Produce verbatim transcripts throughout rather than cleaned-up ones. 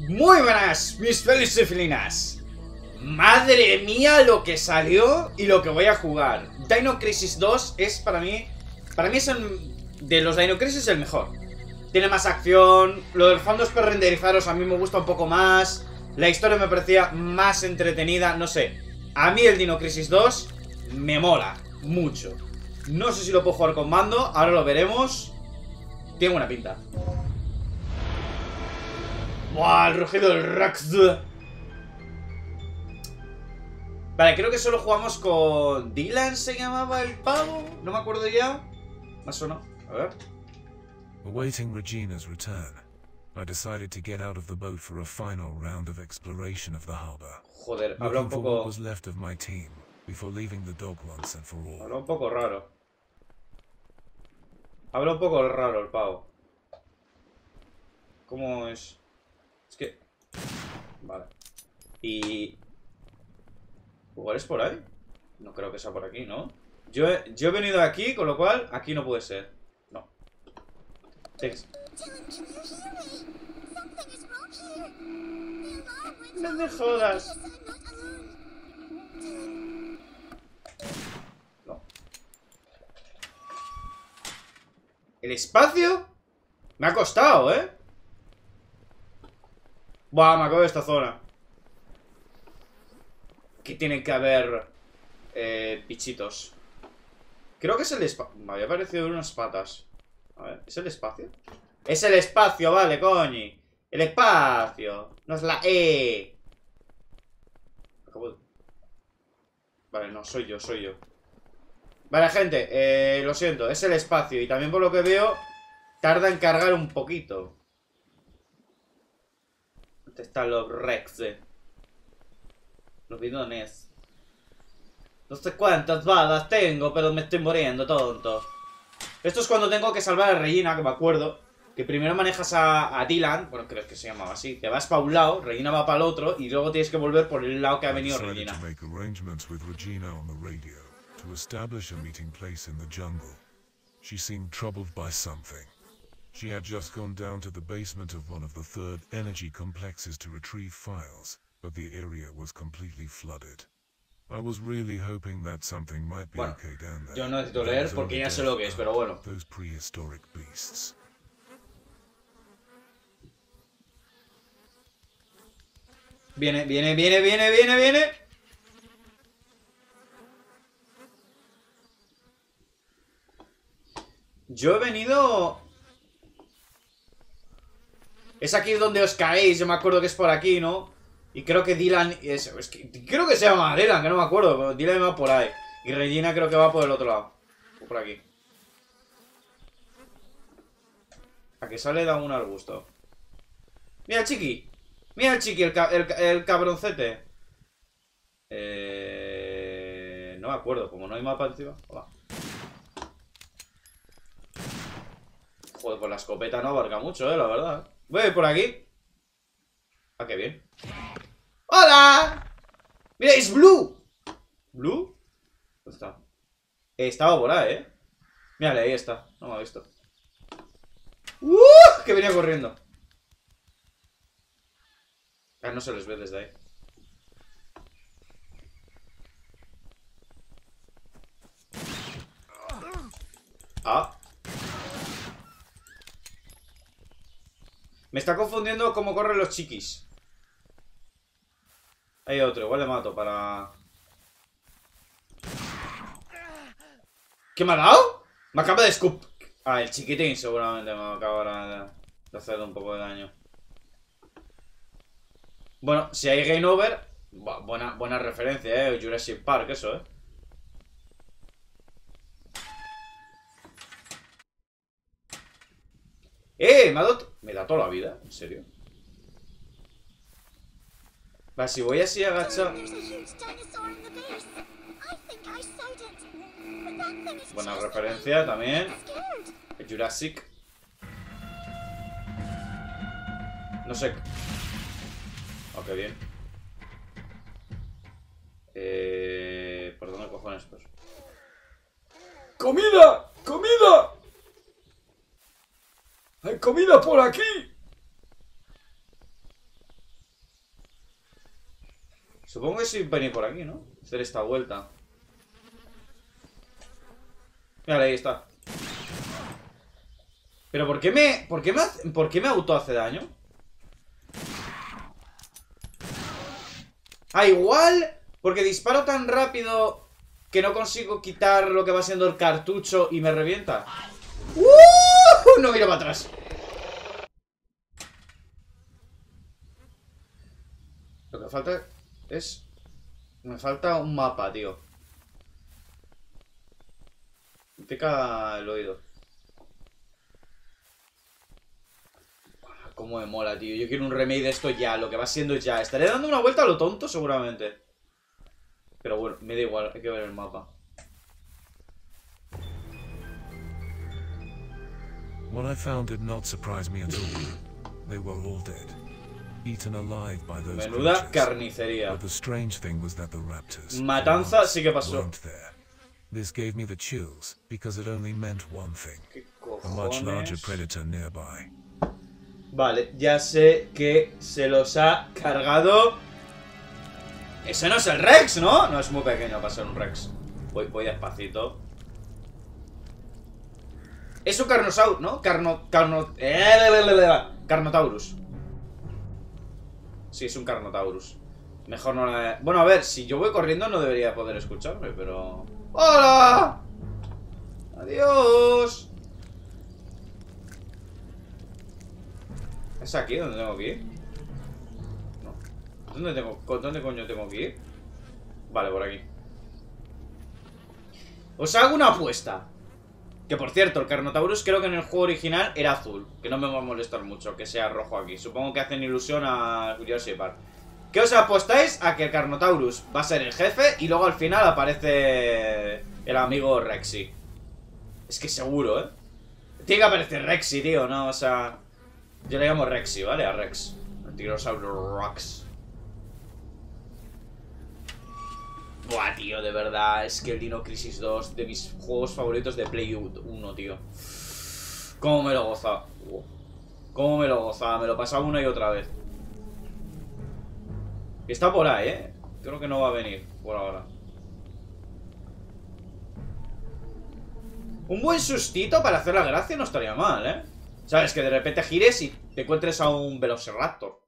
Muy buenas, mis felicifilinas. Madre mía lo que salió y lo que voy a jugar. Dino Crisis dos es para mí Para mí es el, de los Dino Crisis el mejor. Tiene más acción. Lo del fondos pre-renderizados a mí me gusta un poco más. La historia me parecía más entretenida. No sé, a mí el Dino Crisis dos me mola mucho. No sé si lo puedo jugar con mando, ahora lo veremos. Tiene buena pinta. ¡Buah! El rugido del Rex. Vale, creo que solo jugamos con Dylan, se llamaba el pavo. No me acuerdo ya. Más o no. A ver. Awaiting Regina's return, I decided to get out of the boat for a final round of exploration of the harbor. Joder, habla un Looking for what poco. was left of my team before leaving the dog once and for all. Habla un poco raro. Habla un poco raro el pavo. ¿Cómo es? Es que... Vale. Y... ¿Igual es por ahí? No creo que sea por aquí, ¿no? Yo he, yo he venido aquí, con lo cual aquí no puede ser. No. Tex. No me jodas. No. ¿El espacio? Me ha costado, ¿eh? Buah, me acabo de esta zona. Aquí tienen que haber eh, bichitos. Creo que es el espacio. Me había parecido unas patas. A ver, ¿es el espacio? Es el espacio, vale, coño. El espacio. No es la E. Acabo de... Vale, no, soy yo, soy yo. Vale, gente, eh, lo siento, es el espacio. Y también por lo que veo, tarda en cargar un poquito. ¿Dónde están los Rex? Los bidones. No sé cuántas balas tengo, pero me estoy muriendo, tonto. Esto es cuando tengo que salvar a Regina, que me acuerdo. Que primero manejas a, a Dylan. Bueno, creo que se llamaba así. Te vas para un lado, Regina va para el otro. Y luego tienes que volver por el lado que ha venido Regina. To make arrangements with Regina on the radio to establish a meeting place in the jungle. She seemed troubled by something. She had just gone down to the basement of one of the third energy complexes to retrieve files, but the area was completely flooded. I was really hoping that something might be Bueno, okay down there. yo no necesito leer porque ya sé lo que es, pero bueno. Those prehistoric beasts. Viene, viene, viene, viene, viene, viene. Yo he venido... Es aquí donde os caéis, yo me acuerdo que es por aquí, ¿no? Y creo que Dylan... Es, es que, creo que se llama Dylan, que no me acuerdo, pero Dylan va por ahí. Y Regina creo que va por el otro lado. O por aquí. A que sale da un arbusto. Mira el chiqui. Mira el chiqui, el, ca el, el cabroncete. Eh... No me acuerdo, como no hay mapa encima. Hola. Joder, pues la escopeta no abarca mucho, eh, la verdad. Voy a ir por aquí. Ah, qué bien. ¡Hola! Mira, es Blue. ¿Blue? ¿Dónde está? Eh, estaba por ahí, eh. Mírale, ahí está. No me ha visto. ¡Uh! Que venía corriendo. Ah, no se les ve desde ahí. Ah. Me está confundiendo cómo corren los chiquis. Hay otro, igual le mato para... ¿Qué me ha dado? Me acaba de escup... Ah, el chiquitín seguramente me acaba de hacer un poco de daño. Bueno, si hay game over... Buena, buena referencia, eh. Jurassic Park, eso, eh. ¡Eh! Me ha dado... ¿Me da toda la vida? ¿En serio? Va, si voy así agachado... Buena referencia también. Jurassic. No sé. Oh, qué bien. Eh... ¿Por dónde cojones pues? ¡Comida! ¡Comida! ¡Hay comida por aquí! Supongo que sí venir por aquí, ¿no? Hacer esta vuelta. Mira, ahí está. Pero ¿por qué me... ¿Por qué me, hace, ¿por qué me auto hace daño? Ah, igual... Porque disparo tan rápido que no consigo quitar lo que va siendo el cartucho y me revienta. ¡Uh! No miro para atrás. Lo que falta es... Me falta un mapa, tío. Me pica el oído. Cómo me mola, tío. Yo quiero un remake de esto ya. Lo que va siendo ya. Estaré dando una vuelta a lo tonto, seguramente. Pero bueno, me da igual. Hay que ver el mapa. What I found did not surprise me at all. They were all dead, eaten alive by those Menuda creatures. carnicería. But the strange thing was that the raptors Matanza sí que pasó. weren't there. This gave me the chills because it only meant one thing: ¿Qué a much larger cojones? predator nearby. Vale, ya sé que se los ha cargado. Ese no es el Rex, ¿no? No, es muy pequeño para ser un Rex. Voy, voy despacito. Es un Carnosaurus, ¿no? Carno... Carno... Carnotaurus. Sí, es un Carnotaurus. Mejor no la... Bueno, a ver, si yo voy corriendo no debería poder escucharme, pero... ¡Hola! ¡Adiós! ¿Es aquí donde tengo que ir? No. ¿Dónde tengo... ¿Dónde coño tengo que ir? Vale, por aquí. Os hago una apuesta. Que por cierto, el Carnotaurus creo que en el juego original era azul. Que no me va a molestar mucho que sea rojo aquí. Supongo que hacen ilusión a Jurassic Park. ¿Qué os apostáis a que el Carnotaurus va a ser el jefe y luego al final aparece el amigo Rexy? Es que seguro, ¿eh? Tiene que aparecer Rexy, tío, ¿no? O sea... Yo le llamo Rexy, ¿vale? A Rex. El Tiranosaurio Rex. Buah, tío, de verdad. Es que el Dino Crisis dos, de mis juegos favoritos de Play uno, tío. Cómo me lo gozaba. Cómo me lo gozaba. Me lo pasaba una y otra vez. Y está por ahí, ¿eh? Creo que no va a venir por ahora. Un buen sustito para hacer la gracia no estaría mal, ¿eh? ¿Sabes? Que de repente gires y te encuentres a un Velociraptor.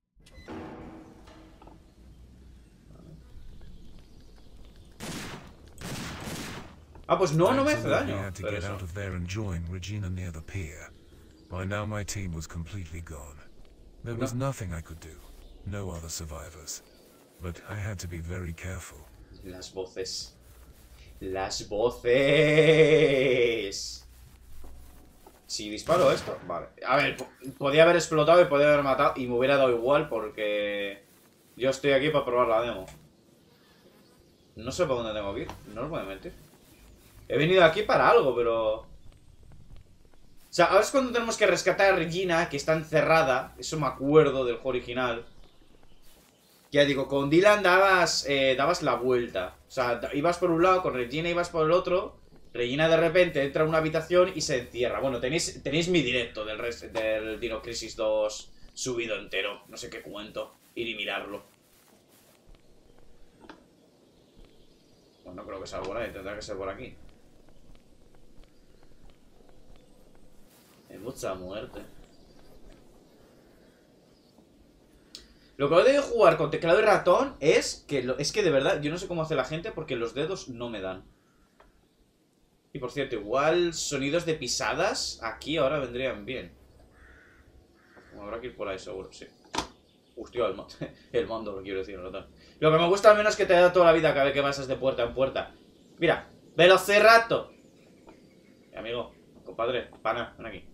Ah, pues no, no me hace daño. Pero eso. Regina near the pier. By now my team was completely gone. There was nothing I could do. No other survivors. But I had to be very careful. Las voces. Las voces. Si disparo esto, vale. A ver, podía haber explotado y podía haber matado y me hubiera dado igual porque yo estoy aquí para probar la demo. No sé por dónde tengo que ir, no os voy a mentir. He venido aquí para algo, pero... O sea, ahora es cuando tenemos que rescatar a Regina, que está encerrada. Eso me acuerdo del juego original. Ya digo, con Dylan dabas, eh, dabas la vuelta. O sea, ibas por un lado, con Regina ibas por el otro. Regina de repente entra a una habitación y se encierra. Bueno, tenéis, tenéis mi directo del, del Dino Crisis dos subido entero. No sé qué cuento. Ir y mirarlo. Bueno, no creo que sea por ahí. Tendrá que ser por aquí. Hay mucha muerte. Lo que odio de jugar con teclado y ratón es que, lo, es que de verdad, yo no sé cómo hace la gente porque los dedos no me dan. Y por cierto, igual sonidos de pisadas aquí ahora vendrían bien. Bueno, habrá que ir por ahí seguro, sí. Hostia, el, el mando, lo quiero decir, el ratón. Lo que me gusta al menos es que te da toda la vida cada vez que pasas de puerta en puerta. Mira, Velociraptor. Amigo, compadre, pana, ven aquí.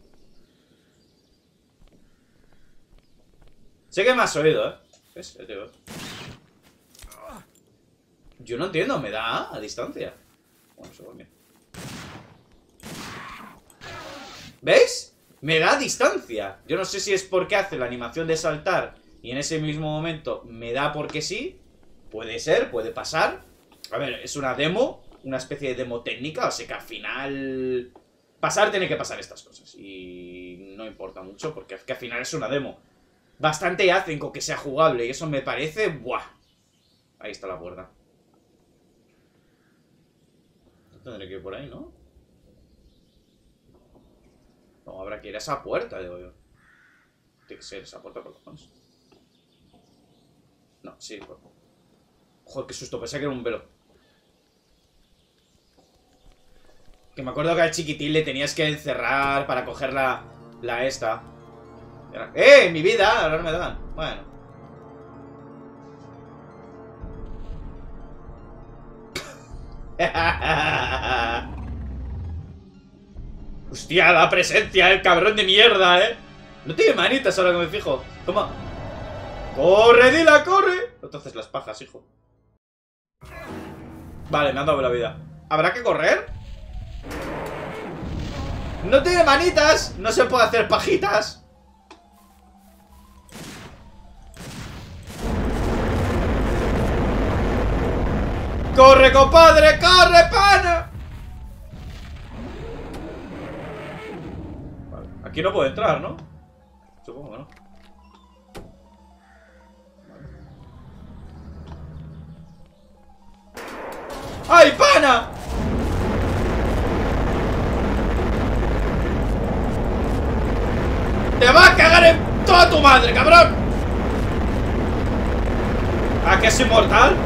Sé que me has oído, ¿eh? ¿Ves? Yo te veo. Yo no entiendo, me da a distancia. Bueno, eso va bien. ¿Veis? Me da a distancia. Yo no sé si es porque hace la animación de saltar y en ese mismo momento me da porque sí. Puede ser, puede pasar. A ver, es una demo, una especie de demo técnica, o sea que al final... Pasar tiene que pasar estas cosas. Y no importa mucho porque es que al final es una demo. Bastante hacen con que sea jugable y eso me parece... ¡Buah! Ahí está la puerta. Tendré que ir por ahí, ¿no? No, habrá que ir a esa puerta, digo yo. Tiene que ser esa puerta, por lo menos. No, sí, por... Joder, qué susto, pensé que era un velo. Que me acuerdo que al chiquitín le tenías que encerrar para coger la... La esta. ¡Eh! ¡Mi vida! Ahora no me dan. Bueno. Hostia, la presencia, el cabrón de mierda, eh. No tiene manitas ahora que me fijo. Toma. ¡Corre, Dila, corre! Entonces las pajas, hijo. Vale, me han dado la vida. ¿Habrá que correr? No tiene manitas. No se puede hacer pajitas. ¡Corre, compadre! ¡Corre, pana! Vale, aquí no puedo entrar, ¿no? Supongo que no. Vale. ¡Ay, pana! ¡Te va a cagar en toda tu madre, cabrón! ¿A que es inmortal?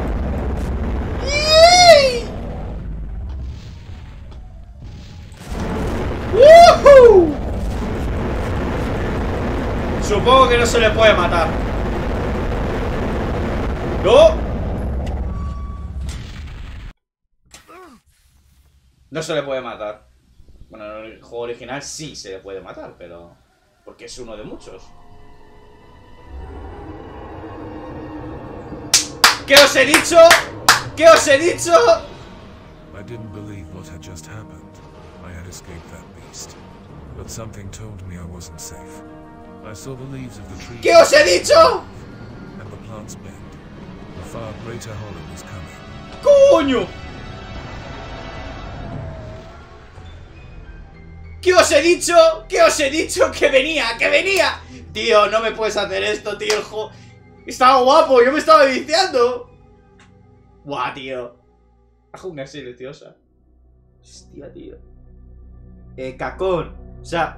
¡Woohoo! Supongo que no se le puede matar. ¡No! No se le puede matar. Bueno, en el juego original sí se le puede matar, pero... porque es uno de muchos. ¿Qué os he dicho? ¿Qué os he dicho? I didn't believe what had just happened. I had escaped that beast. But something told me I wasn't safe. I saw the leaves of the tree. ¿Qué os he dicho? And the plants bend. A far greater horror was coming. ¡Coño! ¿Qué os he dicho? ¿Qué os he dicho? ¡Que venía! ¡Que venía! Tío, no me puedes hacer esto, tío. El juego... Estaba guapo, yo me estaba viciando. Buah, tío. Una silenciosa. Hostia, tío. Eh, cacón. O sea...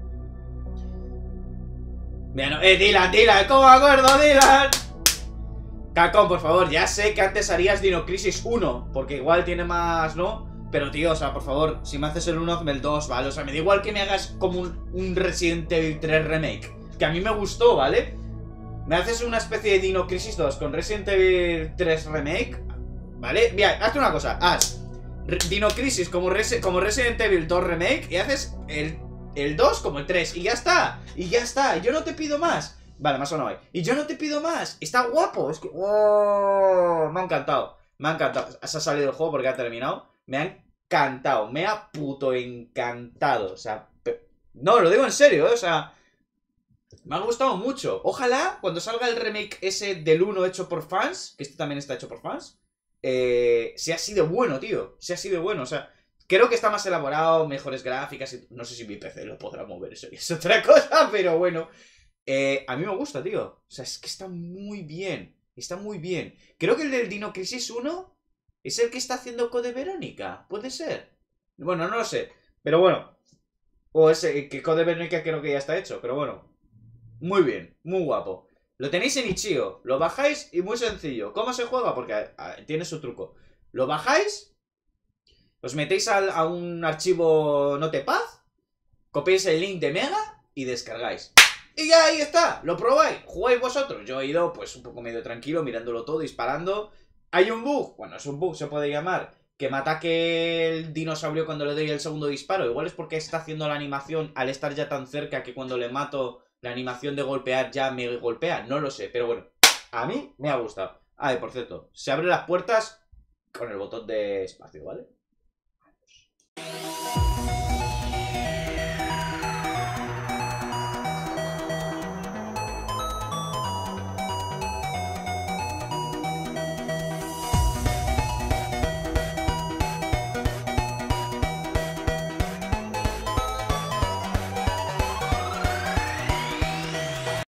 Mira, no... Eh, Dylan, Dylan, ¿cómo me acuerdo, Dylan? Cacón, por favor, ya sé que antes harías Dino Crisis uno, porque igual tiene más, ¿no? Pero, tío, o sea, por favor, si me haces el uno, hazme el dos, ¿vale? O sea, me da igual que me hagas como un, un Resident Evil tres Remake, que a mí me gustó, ¿vale? Me haces una especie de Dino Crisis dos con Resident Evil tres Remake, ¿vale? Mira, hazte una cosa, haz Dino Crisis como, Resi como Resident Evil dos Remake y haces el, el dos como el tres y ya está, y ya está, yo no te pido más. Vale, más o no hay. Y yo no te pido más, está guapo, es que... ¡Oh! Me ha encantado, me ha encantado. Se ha salido el juego porque ha terminado. Me ha encantado, me ha puto encantado. O sea, no, lo digo en serio, ¿eh? O sea, me ha gustado mucho. Ojalá cuando salga el remake ese del uno hecho por fans, que este también está hecho por fans, eh, sea así de bueno, tío. Sea así de bueno, o sea, creo que está más elaborado, mejores gráficas y... No sé si mi P C lo podrá mover, eso es otra cosa, pero bueno. Eh, a mí me gusta, tío. O sea, es que está muy bien. Está muy bien. Creo que el del Dino Crisis uno es el que está haciendo Code Verónica. ¿Puede ser? Bueno, no lo sé. Pero bueno. O ese que Code Verónica creo que ya está hecho. Pero bueno. Muy bien. Muy guapo. Lo tenéis en Itch.io. Lo bajáis y muy sencillo. ¿Cómo se juega? Porque a, a, tiene su truco. Lo bajáis. Os metéis al, a un archivo Notepad. Copiáis el link de Mega y descargáis. Y ya ahí está, lo probáis, jugáis vosotros. Yo he ido pues un poco medio tranquilo, mirándolo todo, disparando. Hay un bug, bueno, es un bug, se puede llamar, que me ataque el dinosaurio cuando le doy el segundo disparo. Igual es porque está haciendo la animación al estar ya tan cerca que cuando le mato la animación de golpear ya me golpea. No lo sé, pero bueno, a mí me ha gustado. Ah, y por cierto, se abren las puertas con el botón de espacio, ¿vale?